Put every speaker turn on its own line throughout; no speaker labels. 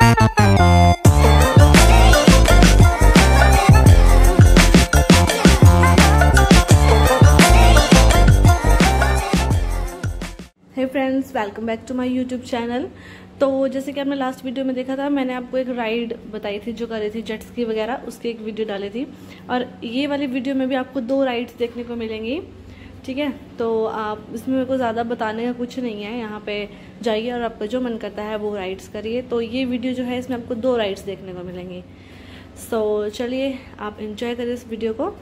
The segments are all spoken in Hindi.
Hey friends, welcome back to my YouTube channel. तो जैसे कि आपने लास्ट वीडियो में देखा था, मैंने आपको एक राइड बताई थी जो कर रही थी जेट स्की वगैरह, उसकी एक वीडियो डाली थी। और ये वाली वीडियो में भी आपको 2 राइड्स देखने को मिलेंगी, ठीक है। तो आप इसमें मेरे को ज़्यादा बताने का कुछ नहीं है, यहाँ पे जाइए और आपका जो मन करता है वो राइड्स करिए। तो ये वीडियो जो है इसमें आपको 2 राइड्स देखने को मिलेंगी। सो चलिए आप इंजॉय करिए इस वीडियो को।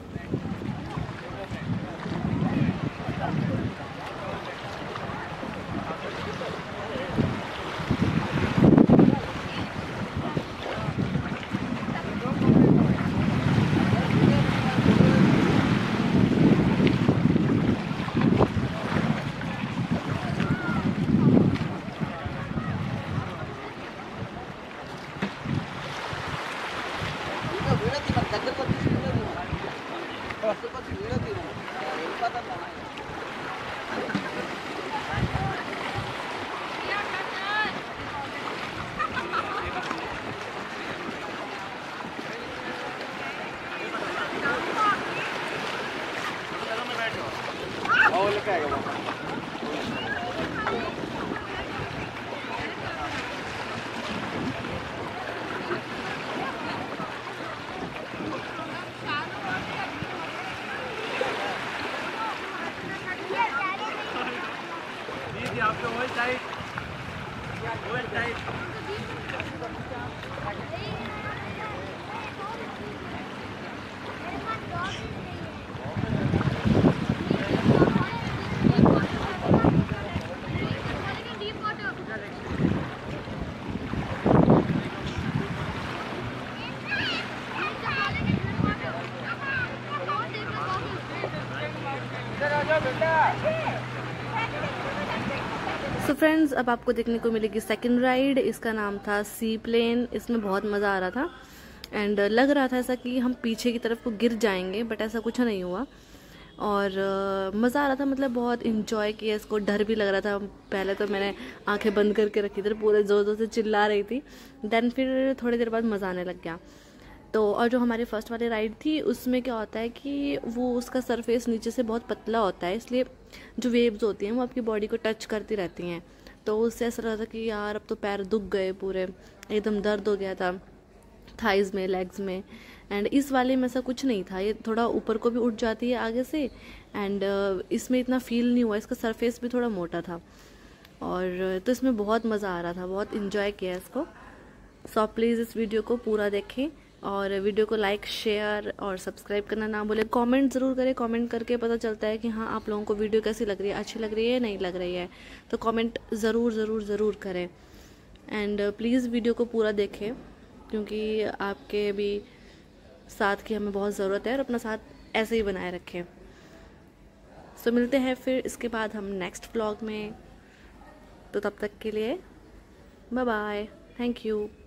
सो फ्रेंड्स, अब आपको देखने को मिलेगी सेकंड राइड। इसका नाम था सी प्लेन। इसमें बहुत मज़ा आ रहा था एंड लग रहा था ऐसा कि हम पीछे की तरफ को गिर जाएंगे, बट ऐसा कुछ नहीं हुआ। और मज़ा आ रहा था, मतलब बहुत इंजॉय किया इसको। डर भी लग रहा था। पहले तो मैंने आंखें बंद करके रखी थी, पूरे ज़ोर ज़ोर से चिल्ला रही थी। देन फिर थोड़ी देर बाद मज़ा आने लग गया। तो और जो हमारी फर्स्ट वाली राइड थी उसमें क्या होता है कि वो उसका सरफेस नीचे से बहुत पतला होता है, इसलिए जो वेव्स होती हैं वो आपकी बॉडी को टच करती रहती हैं। तो उससे ऐसा लगा था कि यार अब तो पैर दुख गए, पूरे एकदम दर्द हो गया था थाइज़ में, लेग्स में। एंड इस वाले में ऐसा कुछ नहीं था, ये थोड़ा ऊपर को भी उठ जाती है आगे से। एंड इसमें इतना फील नहीं हुआ, इसका सरफेस भी थोड़ा मोटा था। और तो इसमें बहुत मज़ा आ रहा था, बहुत इन्जॉय किया इसको। सो प्लीज़ इस वीडियो को पूरा देखें और वीडियो को लाइक, शेयर और सब्सक्राइब करना ना भूलें। कमेंट ज़रूर करें, कमेंट करके पता चलता है कि हाँ आप लोगों को वीडियो कैसी लग रही है, अच्छी लग रही है या नहीं लग रही है। तो कमेंट ज़रूर ज़रूर ज़रूर करें एंड प्लीज़ वीडियो को पूरा देखें, क्योंकि आपके भी साथ की हमें बहुत ज़रूरत है और अपना साथ ऐसे ही बनाए रखें। सो मिलते हैं फिर इसके बाद हम नेक्स्ट व्लॉग में। तो तब तक के लिए बाय बाय, थैंक यू।